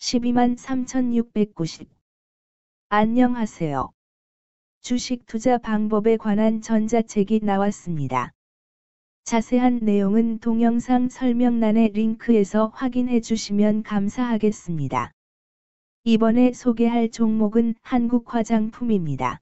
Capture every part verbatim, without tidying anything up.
십이만 삼천육백구십. 안녕하세요. 주식 투자 방법에 관한 전자책이 나왔습니다. 자세한 내용은 동영상 설명란의 링크에서 확인해 주시면 감사하겠습니다. 이번에 소개할 종목은 한국화장품입니다.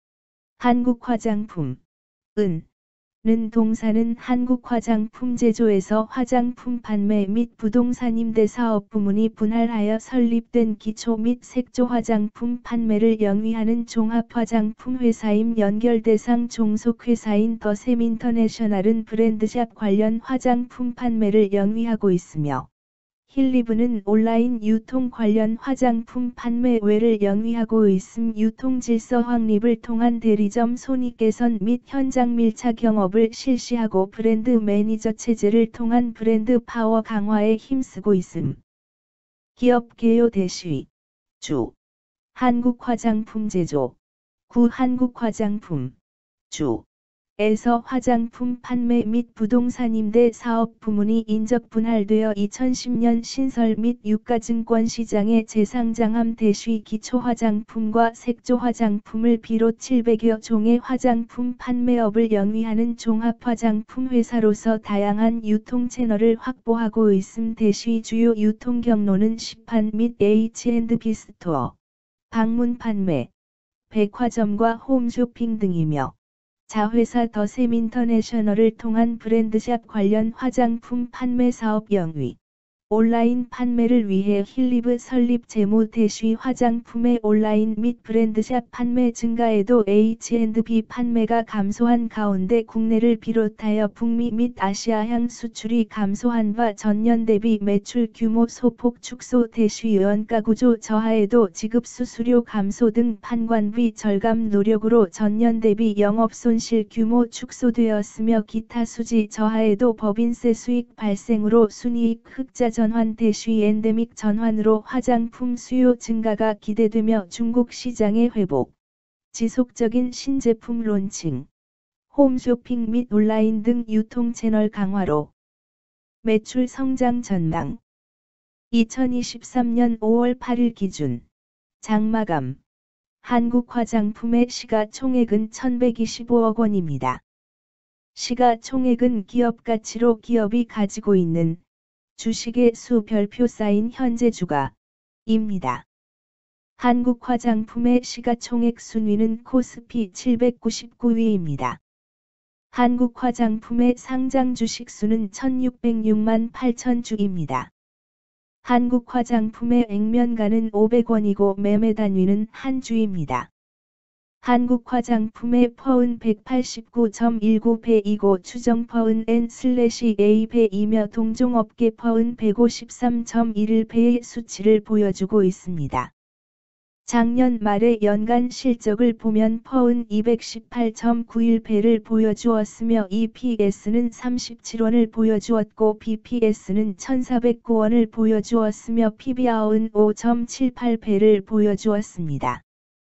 한국화장품, 은, 는 동사는 한국화장품 제조에서 화장품 판매 및 부동산 임대 사업 부문이 분할하여 설립된 기초 및 색조 화장품 판매를 영위하는 종합화장품 회사임. 연결 대상 종속회사인 더샘인터내셔널은 브랜드샵 관련 화장품 판매를 영위하고 있으며 힐리브는 온라인 유통 관련 화장품 판매 외를 영위하고 있음. 유통 질서 확립을 통한 대리점 손익 개선 및 현장 밀착 영업을 실시하고 브랜드 매니저 체제를 통한 브랜드 파워 강화에 힘쓰고 있음. 기업 개요 대시 주 한국화장품 제조 구 한국화장품 주 에서 화장품 판매 및 부동산 임대 사업 부문이 인적 분할되어 이천십 년 신설 및 유가증권 시장에 재상장함. 대시 기초 화장품과 색조 화장품을 비롯 칠백여 종의 화장품 판매업을 영위하는 종합 화장품 회사로서 다양한 유통 채널을 확보하고 있음. 대시 주요 유통 경로는 시판 및 에이치 앤드 비 스토어, 방문 판매, 백화점과 홈쇼핑 등이며 자회사 더샘인터내셔널을 통한 브랜드샵 관련 화장품 판매 사업 영위, 온라인 판매를 위해 힐리브 설립. 재무 대시 화장품의 온라인 및 브랜드샵 판매 증가에도 에이치 앤드 비 판매가 감소한 가운데 국내를 비롯하여 북미 및 아시아향 수출이 감소한 바 전년 대비 매출 규모 소폭 축소. 대시 원가 구조 저하에도 지급 수수료 감소 등 판관비 절감 노력으로 전년 대비 영업손실 규모 축소되었으며 기타 수지 저하에도 법인세 수익 발생으로 순이익 흑자 전환. 대시 엔데믹 전환으로 화장품 수요 증가가 기대되며 중국 시장의 회복, 지속적인 신제품 론칭, 홈쇼핑 및 온라인 등 유통 채널 강화로 매출 성장 전망. 이천이십삼 년 오월 팔일 기준 장마감 한국화장품의 시가총액은 천백이십오억 원입니다. 시가총액은 기업가치로 기업이 가지고 있는 주식의 수 별표 쌓인 현재 주가입니다. 한국화장품의 시가총액 순위는 코스피 칠백구십구 위입니다. 한국화장품의 상장 주식 수는 천육백육만 팔천 주입니다. 한국화장품의 액면가는 오백 원이고 매매 단위는 한 주입니다. 한국화장품의 퍼은 백팔십구 점 일구 배이고 추정 퍼은 엔 에이 배이며 동종업계 퍼은 백오십삼 점 일일 배의 수치를 보여주고 있습니다. 작년 말의 연간 실적을 보면 퍼은 이백십팔 점 구일 배를 보여주었으며 이피에스는 삼십칠 원을 보여주었고 비피에스는 천사백구 원을 보여주었으며 피비알은 오 점 칠팔 배를 보여주었습니다.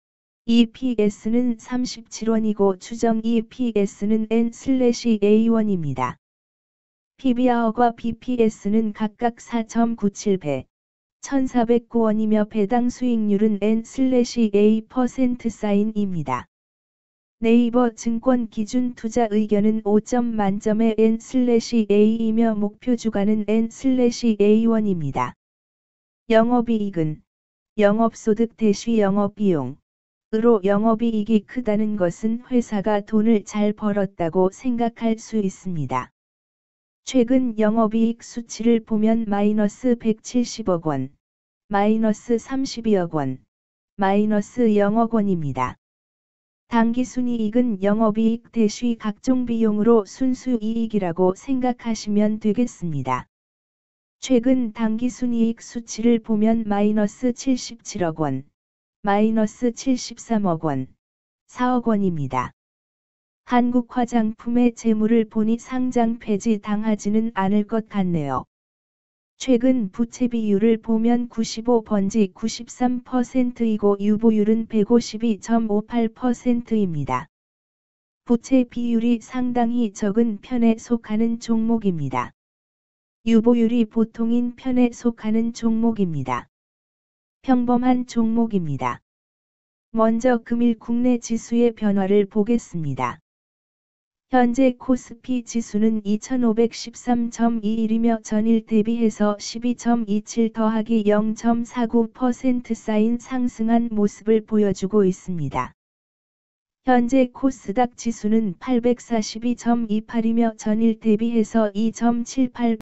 이피에스는 삼십칠 원이고 추정 이피에스는 엔 에이 원입니다. 피비알과 비피에스는 각각 사 점 구칠 배, 천사백구 원이며 배당 수익률은 엔 에이 퍼센트 사인입니다. 네이버 증권 기준 투자 의견은 오 점 만점의 엔 에이이며 목표 주가는 엔 에이 원입니다. 영업이익은 영업소득 대시 영업비용 으로 영업이익이 크다는 것은 회사가 돈을 잘 벌었다고 생각할 수 있습니다. 최근 영업이익 수치를 보면 마이너스 백칠십억 원, 마이너스 삼십이억 원, 마이너스 영억 원입니다. 당기순이익은 영업이익 대시 각종 비용으로 순수이익이라고 생각하시면 되겠습니다. 최근 당기순이익 수치를 보면 마이너스 칠십칠억 원, 마이너스 칠십삼억 원, 사억 원입니다. 한국화장품의 재물을 보니 상장 폐지 당하지는 않을 것 같네요. 최근 부채 비율을 보면 구십오 번지 구십삼 퍼센트이고 유보율은 백오십이 점 오팔 퍼센트입니다. 부채 비율이 상당히 적은 편에 속하는 종목입니다. 유보율이 보통인 편에 속하는 종목입니다. 평범한 종목입니다. 먼저 금일 국내 지수의 변화를 보겠습니다. 현재 코스피 지수는 이천오백십삼 점 이일이며 전일 대비해서 십이 점 이칠 더하기 영 점 사구 퍼센트 쌓인 상승한 모습을 보여주고 있습니다. 현재 코스닥 지수는 팔백사십이 점 이팔이며 전일 대비해서 이 점 칠팔